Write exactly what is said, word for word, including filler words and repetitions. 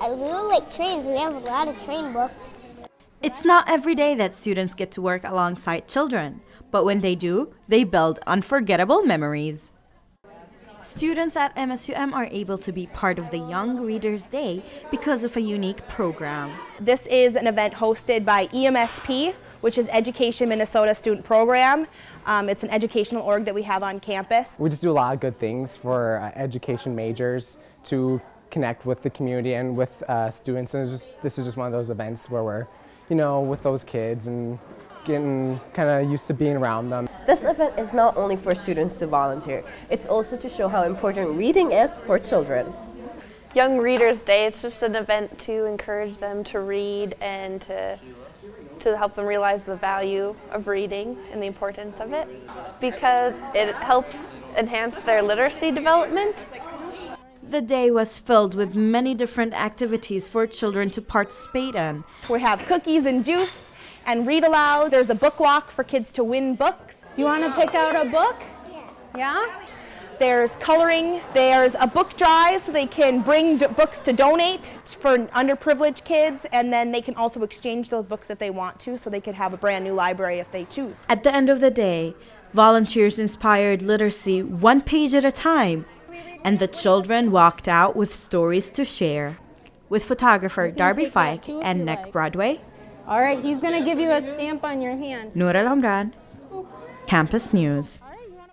I really like trains. We have a lot of train books. It's not every day that students get to work alongside children, but when they do, they build unforgettable memories. Students at M S U M are able to be part of the Young Readers Day because of a unique program. This is an event hosted by E M S P, which is Education Minnesota Student Program. Um, it's an educational org that we have on campus. We just do a lot of good things for uh, education majors to connect with the community and with uh, students. And it's just, this is just one of those events where we're, you know, with those kids and getting kind of used to being around them. This event is not only for students to volunteer, it's also to show how important reading is for children. Young Readers Day, it's just an event to encourage them to read and to, to help them realize the value of reading and the importance of it, because it helps enhance their literacy development. The day was filled with many different activities for children to participate in. We have cookies and juice and read aloud. There's a book walk for kids to win books. Do you want to pick out a book? Yeah. Yeah? There's coloring. There's a book drive so they can bring books to donate for underprivileged kids, and then they can also exchange those books if they want to, so they could have a brand new library if they choose. At the end of the day, volunteers inspired literacy one page at a time, and the children walked out with stories to share. With photographer Darby Fike and Nick like. Broadway. All right, he's going to give you a stamp on your hand. Noor Al Hamran, Campus News.